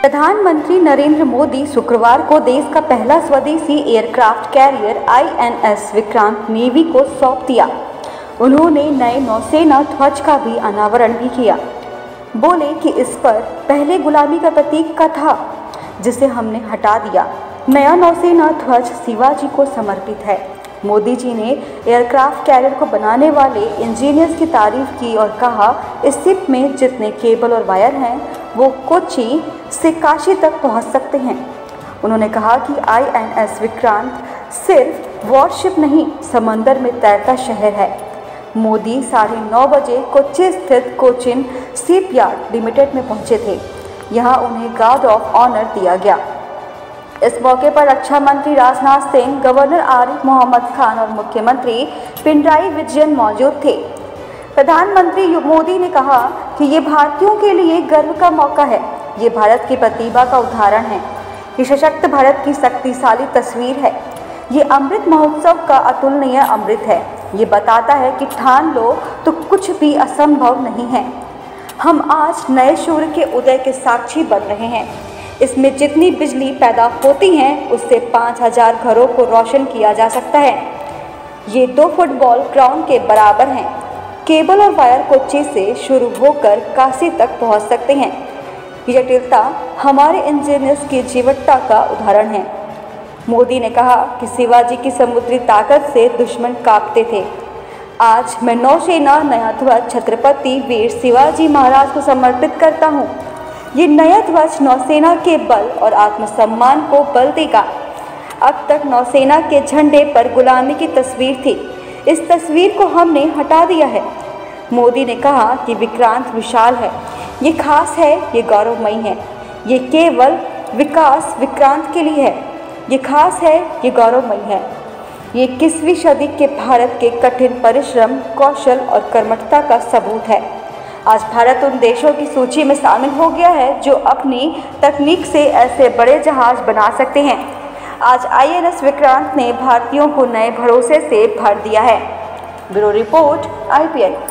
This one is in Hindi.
प्रधानमंत्री नरेंद्र मोदी शुक्रवार को देश का पहला स्वदेशी aircraft carrier INS Vikrant navy को सौंप दिया। उन्होंने नए नौसेना ध्वज का भी अनावरण भी किया। बोले कि इस पर पहले गुलामी का प्रतीक का था, जिसे हमने हटा दिया। नया नौसेना ध्वज शिवाजी को समर्पित है। मोदी जी ने एयरक्राफ्ट कैरियर को बनाने वाले इंजीनियर्स की तारीफ की और कहा, इस शिप में जितने केबल और वायर हैं वो कोच्चि से काशी तक पहुंच सकते हैं। उन्होंने कहा कि INS विक्रांत सिर्फ वॉरशिप नहीं, समंदर में तैरता शहर है। मोदी 9:30 बजे कोच्चि स्थित कोचिन शिपयार्ड लिमिटेड में पहुंचे थे। यहां उन्हें गार्ड ऑफ ऑनर दिया गया। इस मौके पर रक्षा मंत्री राजनाथ सिंह, गवर्नर आरिफ मोहम्मद खान और मुख्यमंत्री पिनराई विजयन मौजूद थे। प्रधानमंत्री मोदी ने कहा कि ये भारतीयों के लिए गर्व का मौका है। ये भारत की प्रतिभा का उदाहरण है। ये सशक्त भारत की शक्तिशाली तस्वीर है। ये अमृत महोत्सव का अतुलनीय अमृत है। ये बताता है कि ठान लो तो कुछ भी असंभव नहीं है। हम आज नए सूर्य के उदय के साक्षी बन रहे हैं। इसमें जितनी बिजली पैदा होती है उससे 5000 घरों को रोशन किया जा सकता है। ये 2 फुटबॉल ग्राउंड के बराबर हैं। केबल और वायर कोच्चि से शुरू होकर काशी तक पहुंच सकते हैं। ये जटिलता हमारे इंजीनियर्स की जीवटता का उदाहरण है। मोदी ने कहा कि शिवाजी की समुद्री ताकत से दुश्मन कांपते थे। आज मैं नौसेना नया ध्वज छत्रपति वीर शिवाजी महाराज को समर्पित करता हूँ। ये नया ध्वज नौसेना के बल और आत्मसम्मान को बल देगा। अब तक नौसेना के झंडे पर गुलामी की तस्वीर थी। इस तस्वीर को हमने हटा दिया है। मोदी ने कहा कि विक्रांत विशाल है, ये खास है, ये गौरवमयी है। ये केवल विकास विक्रांत के लिए है। ये खास है, ये गौरवमयी है। ये 21वीं सदी के भारत के कठिन परिश्रम, कौशल और कर्मठता का सबूत है। आज भारत उन देशों की सूची में शामिल हो गया है जो अपनी तकनीक से ऐसे बड़े जहाज बना सकते हैं। आज INS विक्रांत ने भारतीयों को नए भरोसे से भर दिया है। Bureau report IPI।